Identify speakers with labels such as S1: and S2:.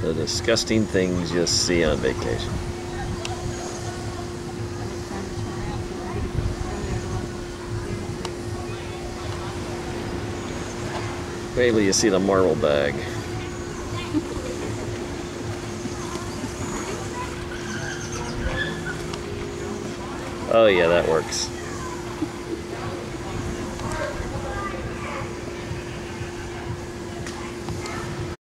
S1: The disgusting things you see on vacation. Wait till you see the Marblebag. Oh yeah, that works.